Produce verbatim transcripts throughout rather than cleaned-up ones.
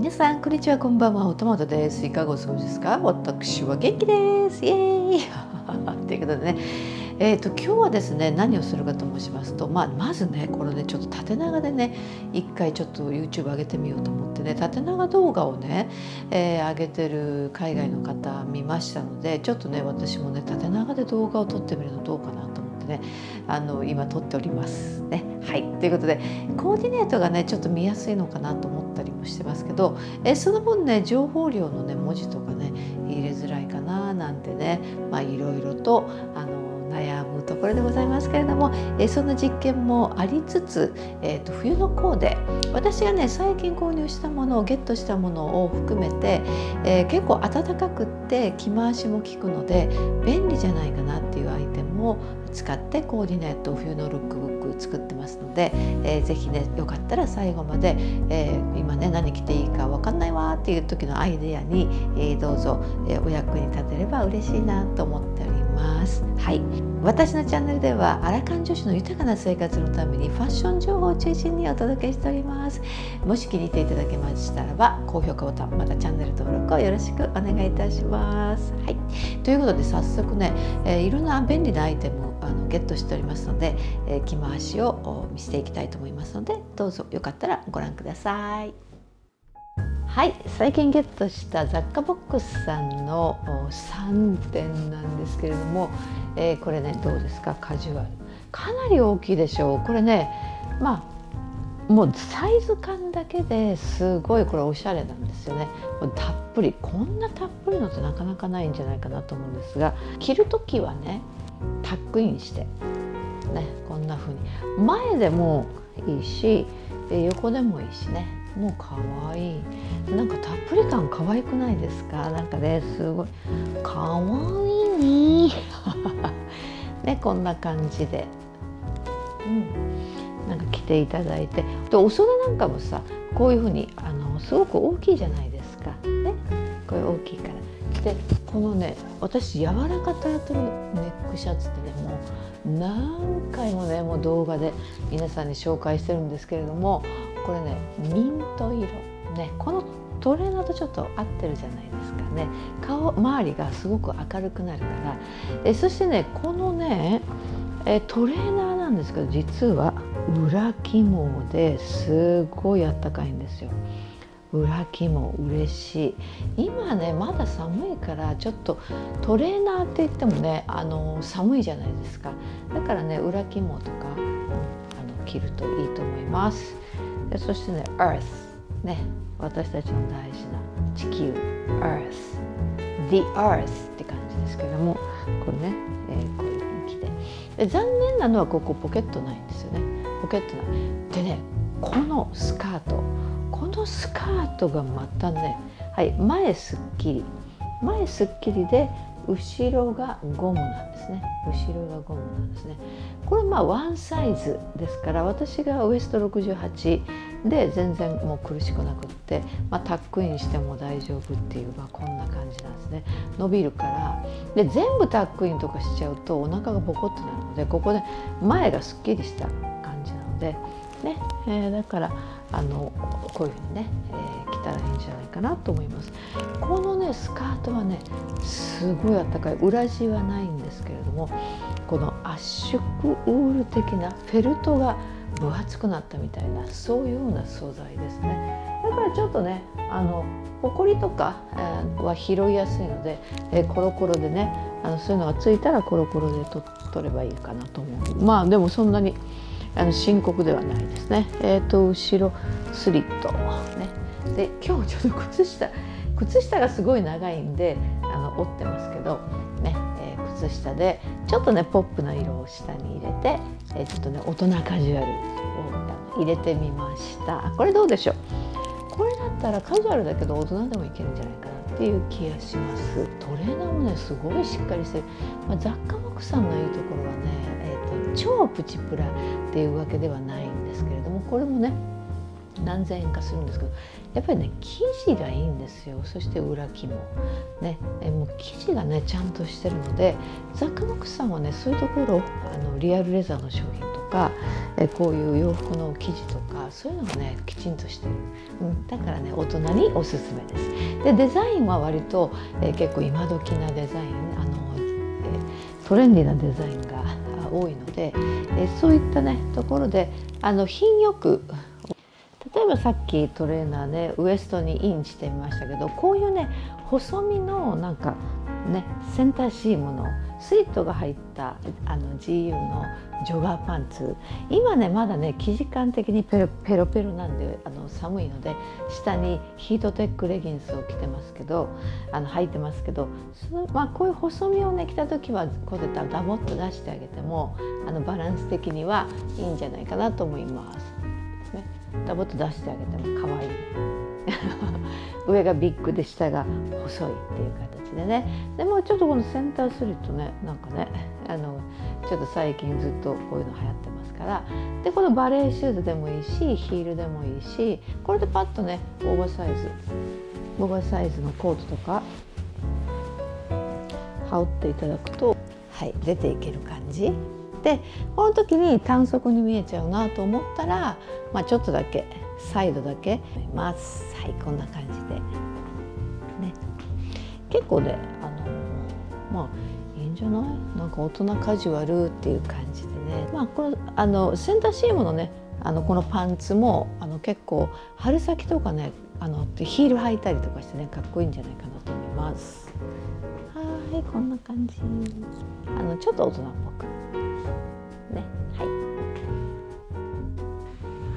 皆さんこんにちは、こんばんは。おトマトです。いかがお過ごしですか？私は元気です。イエーイということでね、えーと今日はですね、何をするかと申しますと、まあ、まずねこれねちょっと縦長でね一回ちょっと YouTube 上げてみようと思ってね、縦長動画をね、えー、上げてる海外の方見ましたので、ちょっとね私もね縦長で動画を撮ってみるのどうかなと思ってね、あの今撮っておりますね。はいということで、コーディネートがねちょっと見やすいのかなと思ったりもしてますけど、えその分ね情報量のね文字とかね入れづらいかななんてね、まあいろいろとあの悩むところでございますけれども、えそんな実験もありつつ、えー、と冬のコーデ、私がね最近購入したものをゲットしたものを含めて、えー、結構暖かくって着回しも効くので便利じゃないかなっていうアイテムを使ってコーディネート冬のルックブック作ってますので、えー、ぜひねよかったら最後まで、えー、今ね何着ていいか分かんないわっていう時のアイデアに、えー、どうぞ、えー、お役に立てれば嬉しいなと思っております。はい、私のチャンネルではアラカン女子の豊かな生活のためにファッション情報を中心にお届けしております。もし気に入っていただけましたらば高評価ボタン、またチャンネル登録をよろしくお願いいたします。はい、ということで早速ね、えー、いろんな便利なアイテムあのゲットしておりますので、えー、着回しを見せていきたいと思いますので、どうぞよかったらご覧ください。はい、最近ゲットした雑貨ボックスさんのさんてんなんですけれども、えー、これねどうですか？カジュアルかなり大きいでしょう。これねまあもうサイズ感だけですごいこれおしゃれなんですよね。たっぷり、こんなたっぷりのってなかなかないんじゃないかなと思うんですが、着る時はねタックインしてね、こんな風に前でもいいし横でもいいしね、もうかわいい。なんかたっぷり感可愛くないですか？なんかねすごいかわいいねね、こんな感じで、うん、なんか着ていただいて、でお袖なんかもさこういう風にあのすごく大きいじゃないですかね。これ大きいから。でこのね私柔らかタートルネックシャツってねもう何回もねもう動画で皆さんに紹介してるんですけれども、これねミント色ね、このトレーナーとちょっと合ってるじゃないですかね。顔周りがすごく明るくなるから。えそしてねこのねえトレーナーなんですけど、実は裏起毛ですごいあったかいんですよ。裏起毛嬉しい。今ねまだ寒いからちょっとトレーナーって言ってもねあの寒いじゃないですか。だからね裏起毛とか、うん、あの着るといいと思います。でそしてね Earth ね、私たちの大事な地球 Earth The Earth って感じですけども、これね、えー、こういうふうに着て、で残念なのはここポケットないんですよね。ポケットないでね、このスカートこのスカートがまたね、はい、前すっきり前すっきりで後ろがゴムなんですね。後ろがゴムなんですね。これまあワンサイズですから、私がウエストろくじゅうはちで全然もう苦しくなくって、まあ、タックインしても大丈夫っていう、まあ、こんな感じなんですね。伸びるからで全部タックインとかしちゃうとお腹がボコッとなるので、ここで前がすっきりした感じなのでね、えー、だからあのこういうふうにね、えー、着たらいいんじゃないかなと思います。このねスカートはねすごいあったかい。裏地はないんですけれども、この圧縮ウール的なフェルトが分厚くなったみたいな、そういうような素材ですね。だからちょっとねあのほこりとか、えー、は拾いやすいので、えー、コロコロでねあのそういうのがついたらコロコロで取取ればいいかなと思う。まあでもそんなにあの深刻ではないですね。えっと後ろスリットね。で今日ちょっと靴下靴下がすごい長いんであの折ってますけどね、えー、靴下でちょっとねポップな色を下に入れて、えー、ちょっとね大人カジュアルを入れてみました。これどうでしょう？これだったらカジュアルだけど大人でもいけるんじゃないかなっていう気がします。トレーナーもねすごいしっかりしてる。まあ、雑貨ボックスさんのいいところはね、えーと、超プチプラっていうわけではないんですけれども、これもね何千円かするんですけど、やっぱりね生地がいいんですよ。そして裏生もね、えもう生地がねちゃんとしてるので、ザッカボックスさんはねそういうところあのリアルレザーの商品とかえこういう洋服の生地とかそういうのがねきちんとしてる、うん、だからね大人におすすめです。でデザインは割とえ結構今時なデザイン、あのえトレンディーなデザインが多いので、えそういったねところであの品よく、例えばさっきトレーナーねウエストにインしてみましたけど、こういうね細身のなんかねセンターシームのスリットが入ったあの ジーユー のジョガーパンツ、今ねまだね生地感的にペロペロペロなんであの寒いので下にヒートテックレギンスを着てますけど、あの履いてますけど、そのまあ、こういう細身をね着た時はこうやってダボッと出してあげてもあのバランス的にはいいんじゃないかなと思います。ね、ダボッと出してあげても可愛い上がビッグで下が細いっていう形でね。でもちょっとこのセンタースリットねなんかねあのちょっと最近ずっとこういうの流行ってますから、でこのバレーシューズでもいいしヒールでもいいし、これでパッとねオーバーサイズオーバーサイズのコートとか羽織っていただくと、はい、出ていける感じで、この時に短足に見えちゃうなと思ったら、まあ、ちょっとだけサイドだけ見ます。はい、こんな感じで、ね、結構ねあのまあいいんじゃない、なんか大人カジュアルっていう感じでね、まあこのあのセンターシームのねあのこのパンツもあの結構春先とかねあのヒール履いたりとかしてねかっこいいんじゃないかなと思います。はい、こんな感じ、あのちょっと大人っぽくね、はい、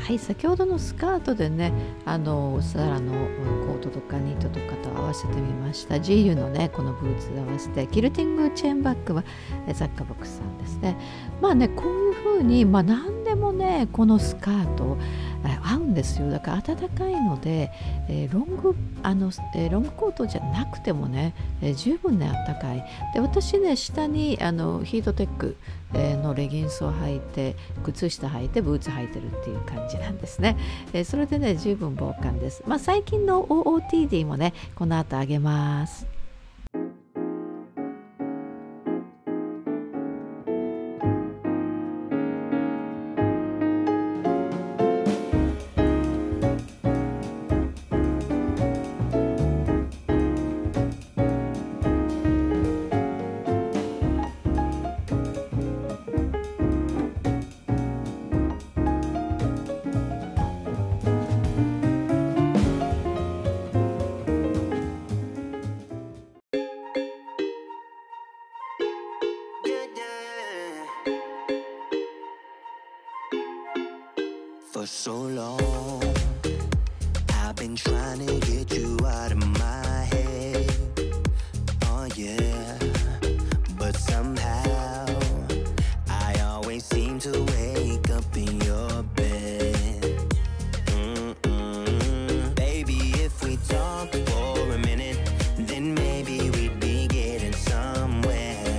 はい、先ほどのスカートでねあのサラのコートとかニットとかと合わせてみました。 ジーユー のねこのブーツで合わせて、キルティングチェーンバッグはザッカボックスさんですね。まあねこういう風にまあ何でもねこのスカート合うんですよ。だから暖かいので、えー、ロングあの、えー、ロングコートじゃなくてもね、えー、十分ね暖かい。で私ね下にあのヒートテックのレギンスを履いて靴下履いてブーツ履いてるっていう感じなんですね。えー、それでね十分防寒です。まあ最近の オーオーティーディー もねこの後あげます。 For so long, I've been trying to get you out of my head. Oh yeah, but somehow I always seem to wake up in your bed. Mm-mm. Baby, if we talk for a minute, then maybe we'd be getting somewhere.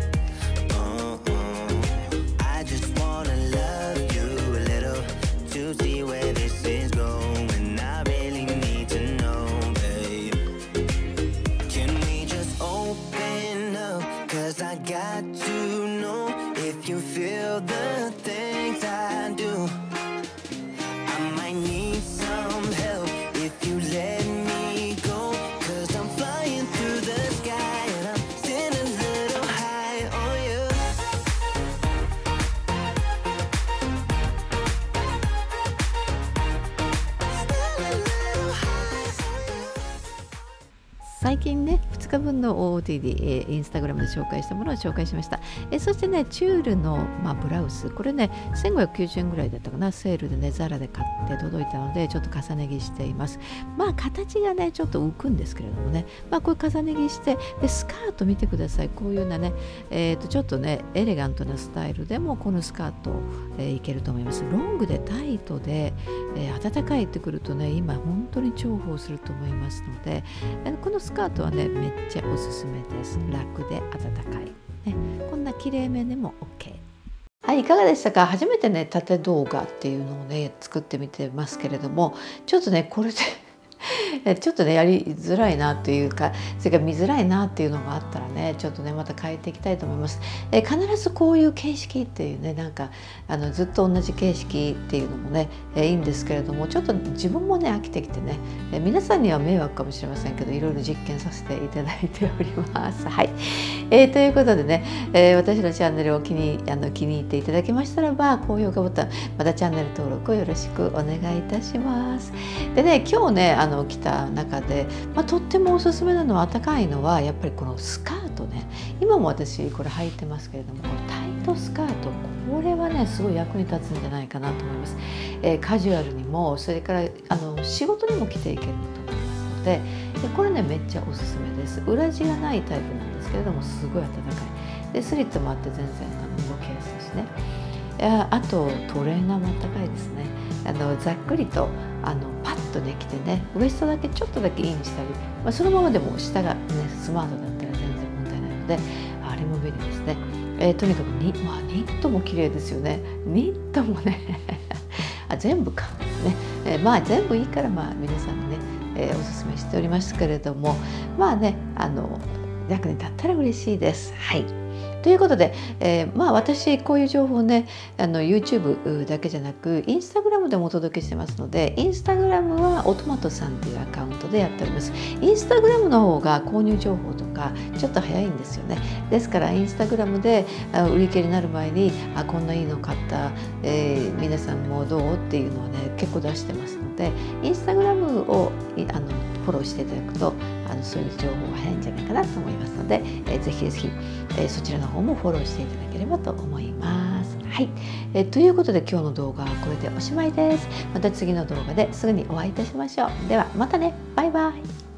Uh-uh. I just wanna love you a little to see where this is going. I really need to know, babe. Can we just open up? Cause I got to know if you feel the things I do. I might need some help if you let me go. Cause I'm flying through the sky and I'm still a little high on you. 最近ねふつかぶんの オーオーティーディー、えー、インスタグラムで紹介したものを紹介しました。えー、そしてねチュールの、まあ、ブラウス、これねせんごひゃくきゅうじゅうえんぐらいだったかな、セールでねザラで買って届いたのでちょっと重ね着しています。まあ形がねちょっと浮くんですけれどもね、まあこれ重ね着して、でスカート見てください。こういうなね、えー、とちょっとねエレガントなスタイルでもこのスカート、えー、いけると思います。ロングでタイトで、えー、暖かいってくるとね今本当に重宝すると思いますので、えー、このスカートはねめっちゃおすすめです。楽で暖かい、ね、こんな綺麗めでも OK。 はい、いかがでしたか。初めてね縦動画っていうのをね作ってみてますけれども、ちょっとねこれでちょっとねやりづらいなっていうか、それから見づらいなっていうのがあったらね、ちょっとねまた変えていきたいと思います。え必ずこういう形式っていうね、なんかあのずっと同じ形式っていうのもね、えいいんですけれども、ちょっと自分もね飽きてきてね、え皆さんには迷惑かもしれませんけど、いろいろ実験させていただいております。はい、えー、ということでね、えー、私のチャンネルを気にあの気に入っていただけましたらば、高評価ボタン、またチャンネル登録をよろしくお願いいたします。でね、今日ねあの来た中で、まあ、とってもおすすめなのは、暖かいのはやっぱりこのスカートね。今も私これ履いてますけれども、このタイトスカート、これはねすごい役に立つんじゃないかなと思います。えー、カジュアルにも、それからあの仕事にも着ていけると思いますので、でこれねめっちゃおすすめです。裏地がないタイプなんですけれども、すごい暖かいで、スリットもあって全然あの動きやすいしね。あとトレーナーも暖かいですね。あのざっくりとあのパッとできてね、ウエストだけちょっとだけインしたり、まあ、そのままでも下がねスマートだったら全然問題ないので、あれも便利ですね。えー、とにかくニ、まあ、ニットも綺麗ですよね。ニットもねあ全部かね、えー、まあ全部いいから、まあ皆さんにね、えー、おすすめしておりますけれども、まあねあの役に立ったら嬉しいです。はい。ということで、えー、まあ私こういう情報ね、あの YouTube だけじゃなく Instagram でもお届けしてますので、Instagram はおトマトさんというアカウントでやっております。Instagram の方が購入情報とかちょっと早いんですよね。ですから Instagram で売り切れになる前に、あこんないいの買った、えー、皆さんもどうっていうのはね結構出してますので、Instagram をあのフォローしていただくと、あのそういう情報が早いんじゃないかなと思いますので、えー、ぜひぜひ、えー、そちらの方もフォローしていただければと思います。はい、えー、ということで今日の動画はこれでおしまいです。また次の動画ですぐにお会いいたしましょう。ではまたね、バイバイ。